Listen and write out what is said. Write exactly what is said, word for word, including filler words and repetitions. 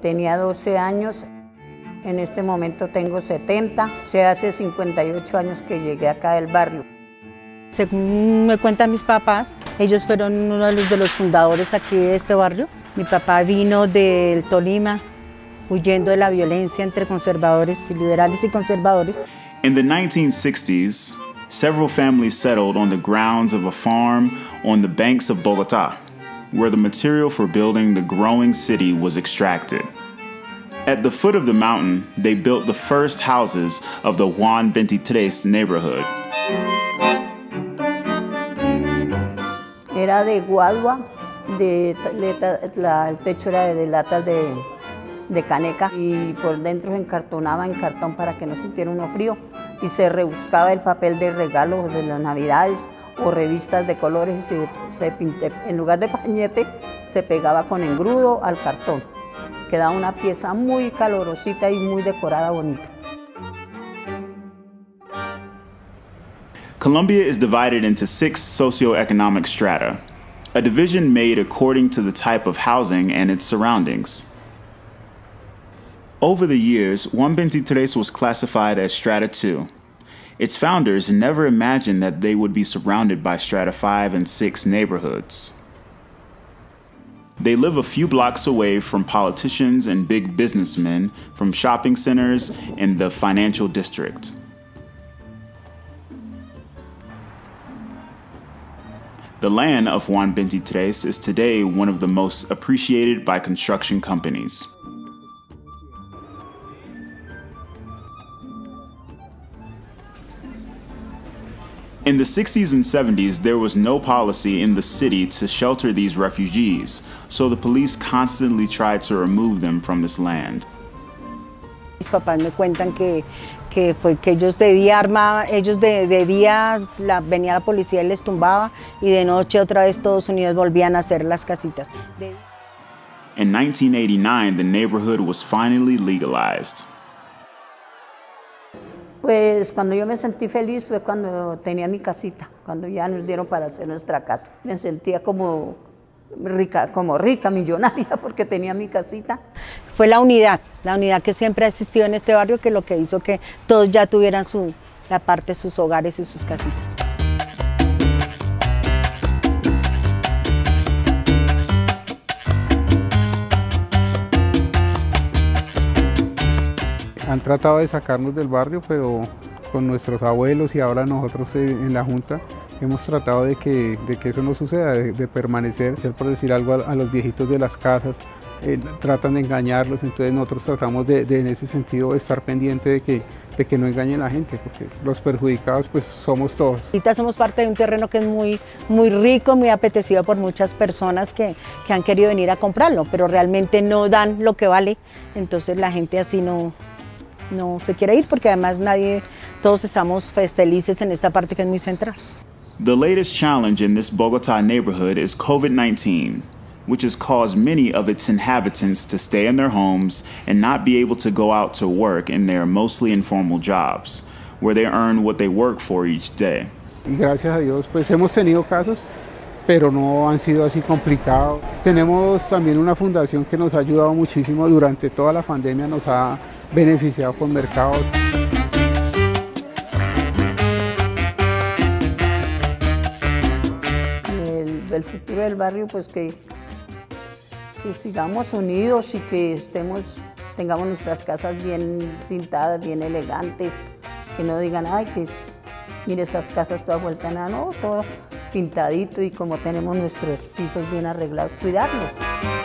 tenía doce años, en este momento tengo setenta, o sea, hace cincuenta y ocho años que llegué acá del barrio. Según me cuentan mis papás, ellos fueron uno de los, de los fundadores aquí de este barrio. Mi papá vino del Tolima, huyendo de la violencia entre conservadores y liberales y conservadores. In the nineteen sixties, several families settled on the grounds of a farm on the banks of Bogotá, where the material for building the growing city was extracted. At the foot of the mountain, they built the first houses of the Juan veintitrés neighborhood. Era de guadua, de, de, la, el techo era de latas de, de caneca y por dentro se encartonaba en cartón para que no sintiera uno frío y se rebuscaba el papel de regalo de las navidades o revistas de colores y se, se pinte, en lugar de pañete se pegaba con engrudo al cartón. Quedaba una pieza muy calorosita y muy decorada, bonita. Colombia is divided into six socioeconomic strata, a division made according to the type of housing and its surroundings. Over the years, Juan veintitrés was classified as Strata two. Its founders never imagined that they would be surrounded by Strata five and six neighborhoods. They live a few blocks away from politicians and big businessmen, from shopping centers in the financial district. The land of Juan veintitrés is today one of the most appreciated by construction companies. In the sixties and seventies, there was no policy in the city to shelter these refugees, so the police constantly tried to remove them from this land. Mis papás me cuentan que, que fue que ellos de día armaban, ellos de, de día la, venía la policía y les tumbaba y de noche otra vez todos unidos volvían a hacer las casitas. De... In nineteen eighty-nine, the neighborhood was finally legalized. Pues cuando yo me sentí feliz fue cuando tenía mi casita, cuando ya nos dieron para hacer nuestra casa. Me sentía como rica, como rica, millonaria, porque tenía mi casita. Fue la unidad, la unidad que siempre ha existido en este barrio, que lo que hizo que todos ya tuvieran su, la parte de sus hogares y sus casitas. Han tratado de sacarnos del barrio, pero con nuestros abuelos y ahora nosotros en la Junta hemos tratado de que, de que eso no suceda, de, de permanecer, ser por decir algo a, a los viejitos de las casas, eh, tratan de engañarlos, entonces nosotros tratamos de, de en ese sentido estar pendiente de que, de que no engañen a la gente, porque los perjudicados pues somos todos. Ahorita somos parte de un terreno que es muy, muy rico, muy apetecido por muchas personas que, que han querido venir a comprarlo, pero realmente no dan lo que vale, entonces la gente así no... no se quiere ir porque además nadie, todos estamos felices en esta parte que es muy central. The latest challenge in this Bogotá neighborhood is COVID nineteen, which has caused many of its inhabitants to stay in their homes and not be able to go out to work in their mostly informal jobs, where they earn what they work for each day. Y gracias a Dios pues hemos tenido casos, pero no han sido así complicados. Tenemos también una fundación que nos ha ayudado muchísimo durante toda la pandemia, nos ha beneficiado con mercados. El, el futuro del barrio, pues que, que sigamos unidos y que estemos, tengamos nuestras casas bien pintadas, bien elegantes, que no digan, ay, que mire esas casas todas vueltas, nada, no, todo pintadito y como tenemos nuestros pisos bien arreglados, cuidarlos.